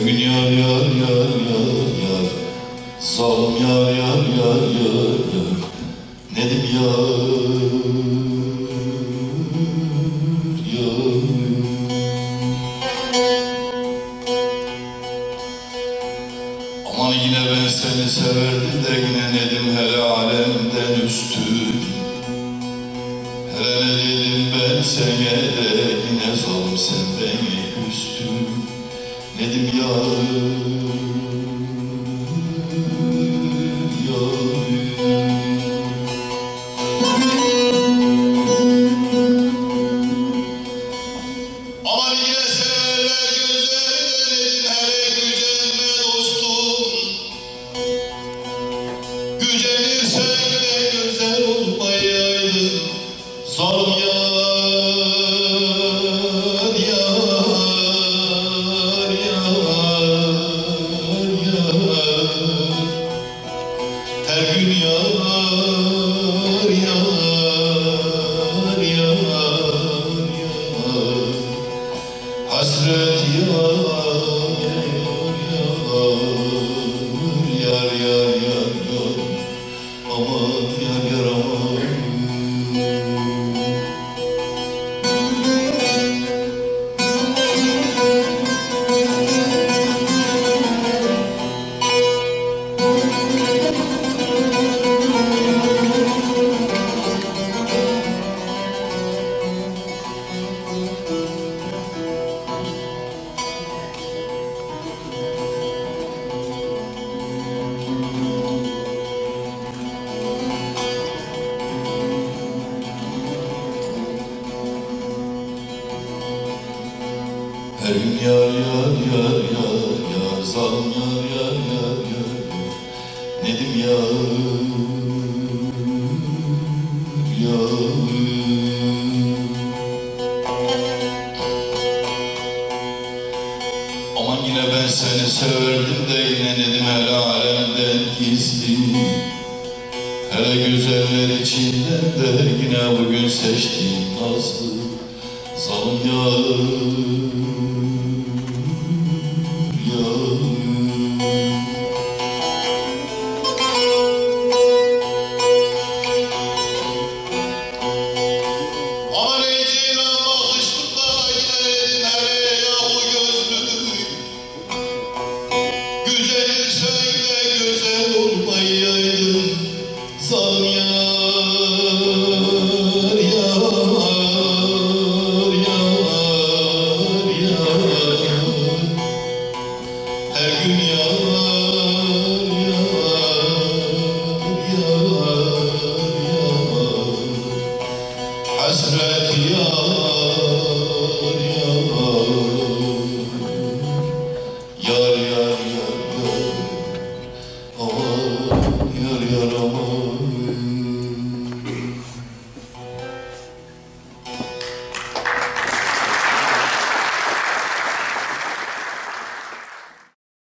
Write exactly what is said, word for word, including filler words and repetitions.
gün yar yar yar yar yar, zalim yar yar yar yar yar, Nedim yar yar. Aman yine ben seni severdim de yine Nedim hele alemden üstün. Hele ne dedim ben sene de yine zalim sen beni üstün. Nedim yar yar. Aman yine severler gözlerine Nedim hele gücenme dostum. Gücenirsen de güzel olmayaydın zalim yar yar yar yar. Her gün yar yar yar yar, hasret yar yar yar yar yar yar, aman yar yar aman. Her gün yar yar yar yar yar, zalim yar yar yar yar, Nedim yar yar. Aman yine ben seni severdim de yine Nedim hele alemden gizli. Hele güzeller içinden de yine bugün seçtiğim nazlı zalim yar. Hasret yar